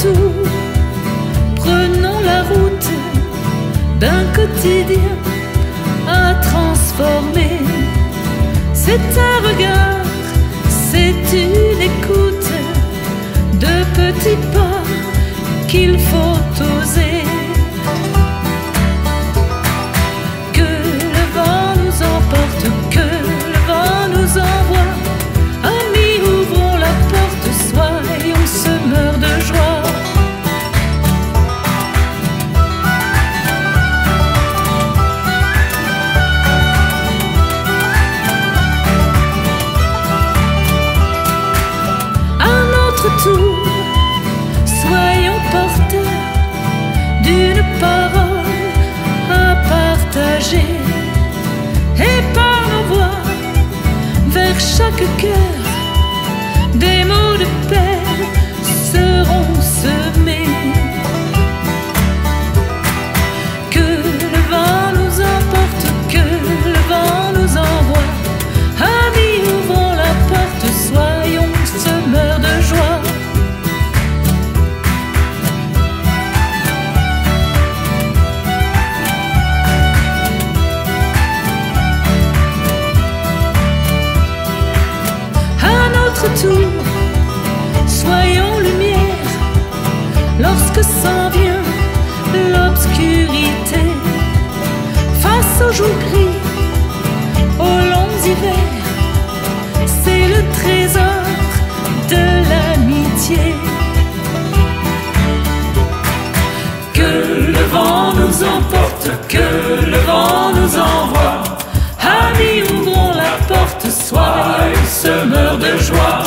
tour, prenons la route d'un quotidien à transformer. C'est un regard, c'est une écoute, de petits pas qu'il faut oser. Que le vent nous emporte, que le vent nous envoie. Amis, ouvrons la porte, soyons semeurs de joie. Tour, soyons porteurs d'une parole à partager, et par nos voix vers chaque cœur des mots de paix seront semés. Que le vent nous emporte, que le vent nous envoie. Amis, ouvrons la porte, soyons semeurs de joie. Tour, soyons lumière lorsque s'en vient l'obscurité. Face aux jours gris, aux longs hivers, c'est le trésor de l'amitié. Que le vent nous emporte, que le vent nous envoie. Amis, ouvrons la porte, soyons semeurs de joie.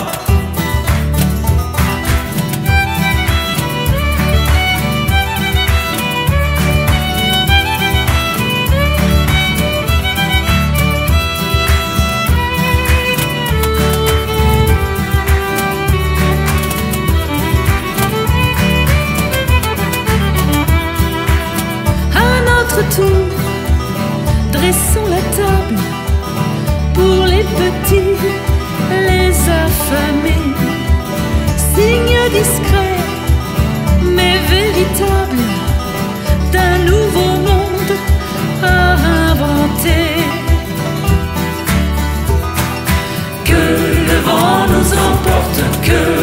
À notre tour, dressons la table pour les petits, les affamés. Signe discret mais véritable d'un nouveau monde à inventer. Que le vent nous emporte, que